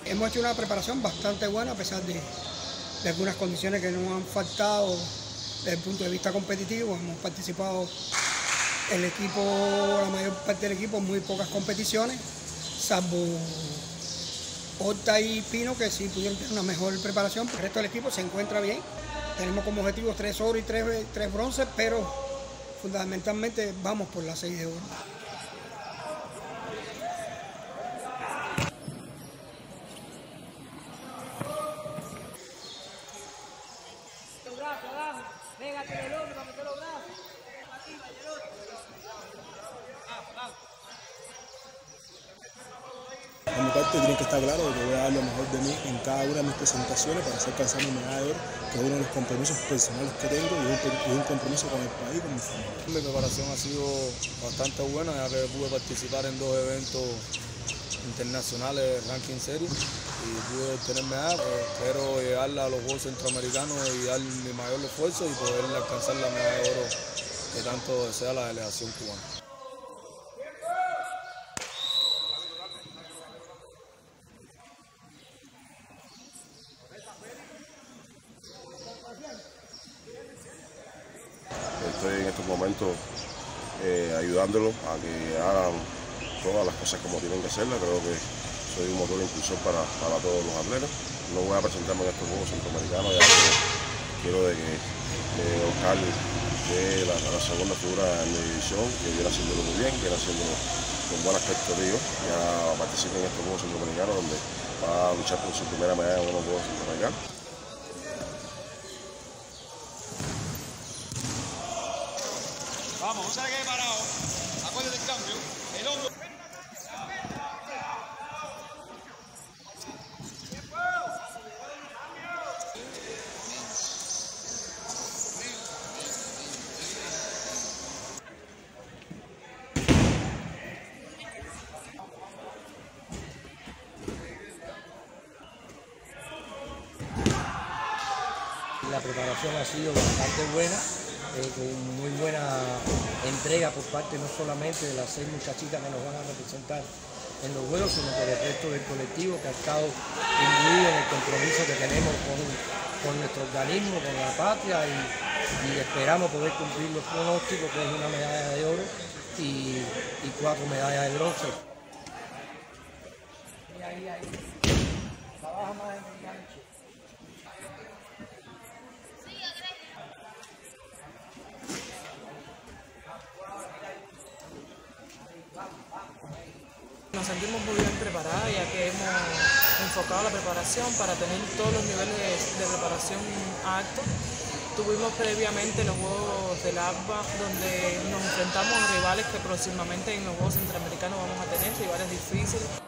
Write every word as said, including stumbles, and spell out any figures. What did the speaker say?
Hemos hecho una preparación bastante buena a pesar de, de algunas condiciones que nos han faltado desde el punto de vista competitivo. Hemos participado el equipo, la mayor parte del equipo, en muy pocas competiciones, salvo Horta y Pino, que sí pudieron tener una mejor preparación. El resto del equipo se encuentra bien. Tenemos como objetivo tres oro y tres, tres bronces, pero fundamentalmente vamos por las seis de oro. Por mi parte tienen que estar claro que voy a dar lo mejor de mí en cada una de mis presentaciones para hacer alcanzar mi medalla de oro, que es uno de los compromisos personales que tengo y un, y un compromiso con el país y con mi familia. Mi preparación ha sido bastante buena, ya que pude participar en dos eventos internacionales de ranking series y pude obtener medallas. Espero llegar a los Juegos Centroamericanos y dar mi mayor esfuerzo y poder alcanzar la medalla de oro que tanto desea la delegación cubana. Estoy en estos momentos eh, ayudándolos a que hagan todas las cosas como tienen que hacerlas. Creo que soy un motor impulsor para, para todos los atletas. No voy a presentarme en estos Juegos Centroamericanos, ya que quiero de que eh, Oscar de la, la segunda figura en mi división, que viene haciéndolo muy bien, viene haciéndolo con buen aspecto de ellos. Ya participa en estos Juegos Centroamericanos, donde va a luchar por su primera medalla en unos Juegos Centroamericanos. Vamos, no se le quede parado. Acuérdate del cambio. El hombro. La preparación ha sido bastante buena, eh, con muy buena entrega por parte no solamente de las seis muchachitas que nos van a representar en los Juegos, sino por el resto del colectivo que ha estado imbuido en el compromiso que tenemos con, con nuestro organismo, con la patria, y, y esperamos poder cumplir los pronósticos, que es una medalla de oro y, y cuatro medallas de bronce. Y ahí, ahí. Trabaja más en el gancho. Nos sentimos muy bien preparadas, ya que hemos enfocado la preparación para tener todos los niveles de, de preparación altos. Tuvimos previamente los Juegos del A B A, donde nos enfrentamos a rivales que próximamente en los Juegos Centroamericanos vamos a tener, rivales difíciles.